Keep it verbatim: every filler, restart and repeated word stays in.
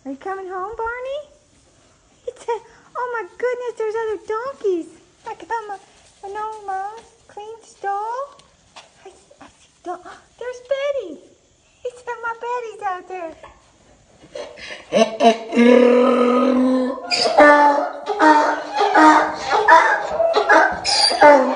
Are you coming home, Barney? It's a, oh my goodness, there's other donkeys. I got my, I know, Mom, clean stall. I, I see, don oh, there's Betty. He said my Betty's out there.